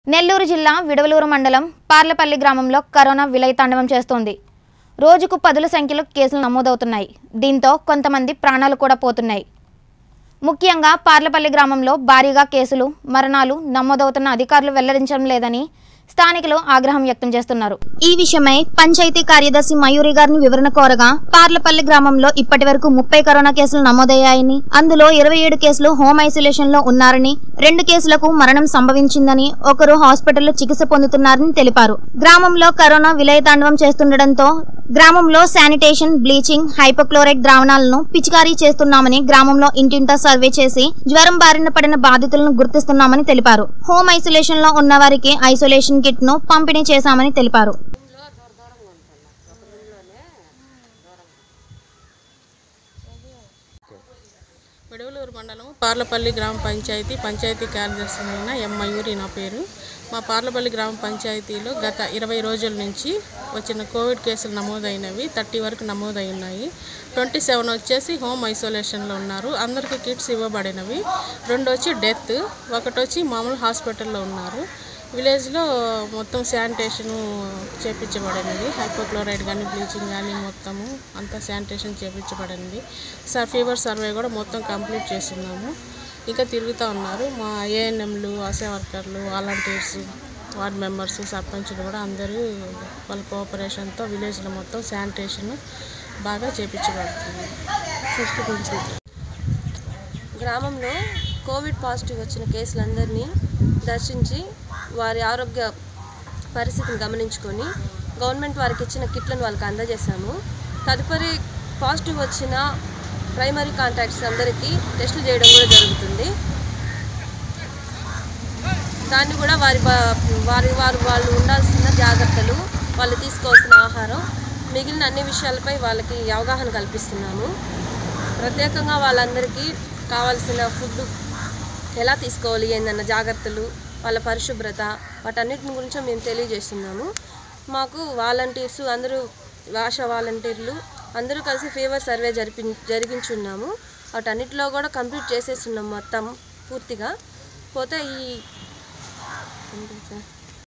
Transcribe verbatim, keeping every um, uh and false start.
నెల్లూరు జిల్లా విడవలూరు మండలం పార్లపల్లి గ్రామంలో కరోనా విలయతాండవం చేస్తోంది. రోజుకు పదుల సంఖ్యలో కేసులు నమోదవుతున్నాయి. దీంతో కొంతమంది ప్రాణాలు కూడా పోతున్నాయి. ముఖ్యంగా పార్లపల్లి గ్రామంలో భారీగా కేసులు, మరణాలు నమోదవుతున్న అధికారులు వెల్లడించడం లేదని స్థానికులు ఆగ్రహం వ్యక్తం చేస్తున్నారు. ఈ విషయమై పంచాయతీ కార్యదర్శి మయూరి గారిని వివరణ కోరగా పార్లపల్లి గ్రామంలో ఇప్పటివరకు ముప్పై కరోనా కేసులు నమోదయ్యాయని, అందులో ఇరవై ఏడు కేసులు హోమ్ ఐసోలేషన్ లో ఉన్నారని, రెండు కేసులకు మరణం సంభవించిందని, ఒకరు హాస్పిటల్లో చికిత్స పొందుతున్నారని తెలిపారు. గ్రామంలో కరోనా విలయతాండవం చేస్తుండటంతో గ్రామంలో శానిటేషన్, బ్లీచింగ్, హైపోక్లోరైడ్ ద్రావణాలను పిచికారీ చేస్తున్నామని, గ్రామంలో ఇంటింటా సర్వే చేసి జ్వరం బారిన పడిన బాధితులను గుర్తిస్తున్నామని తెలిపారు. హోమ్ ఐసోలేషన్ లో ఉన్న వారికి ఐసోలేషన్ కిట్ ను పంపిణీ చేశామని తెలిపారు. విడవలూరు మండలం పార్లపల్లి గ్రామ పంచాయతీ పంచాయతీ కార్యదర్శి అయిన ఎం మయూరి నా పేరు. మా పార్లపల్లి గ్రామ పంచాయతీలో గత ఇరవై రోజుల నుంచి వచ్చిన కోవిడ్ కేసులు నమోదైనవి థర్టీ వరకు నమోదైనాయి. ట్వంటీ సెవెన్ వచ్చేసి హోమ్ ఐసోలేషన్లో ఉన్నారు. అందరికీ కిట్స్ ఇవ్వబడినవి. రెండు వచ్చి డెత్, ఒకటి వచ్చి మామూలు హాస్పిటల్లో ఉన్నారు. విలేజ్లో మొత్తం శానిటేషను చేపించబడినది. హైపోక్లోరైడ్ కానీ బ్లీచింగ్ కానీ మొత్తము అంతా శానిటేషన్ చేపించబడినది. సార్ ఫీవర్ సర్వే కూడా మొత్తం కంప్లీట్ చేస్తున్నాము. ఇంకా తిరుగుతూ ఉన్నారు. మా ఏఎన్ఎంలు, ఆశా వర్కర్లు, వాలంటీర్స్, వార్డ్ మెంబర్స్, సర్పంచులు కూడా అందరూ వాళ్ళ కోఆపరేషన్తో విలేజ్లో మొత్తం శానిటేషన్ బాగా చేపించబడుతుంది. గ్రామంలో కోవిడ్ పాజిటివ్ వచ్చిన కేసులందరినీ దర్శించి వారి ఆరోగ్య పరిస్థితిని గమనించుకొని గవర్నమెంట్ వారికి ఇచ్చిన కిట్లను వాళ్ళకి అందజేశాము. తదుపరి పాజిటివ్ వచ్చిన ప్రైమరీ కాంటాక్ట్స్ అందరికీ టెస్టులు చేయడం కూడా జరుగుతుంది. దాన్ని కూడా వారి వారి వారు వాళ్ళు ఉండాల్సిన జాగ్రత్తలు, వాళ్ళు తీసుకోవాల్సిన ఆహారం, మిగిలిన అన్ని విషయాలపై వాళ్ళకి అవగాహన కల్పిస్తున్నాము. ప్రత్యేకంగా వాళ్ళందరికీ కావాల్సిన ఫుడ్ ఎలా తీసుకోవాలి ఏందన్న జాగ్రత్తలు, వాళ్ళ పరిశుభ్రత, వాటన్నిటిని గురించి మేము తెలియజేస్తున్నాము. మాకు వాలంటీర్స్ అందరూ, ఆశా వాలంటీర్లు అందరూ కలిసి ఫీవర్ సర్వే జరిపి జరిగించున్నాము. వాటన్నిటిలో కూడా కంప్లీట్ చేసేస్తున్నాం మొత్తం పూర్తిగా. పోతే ఈ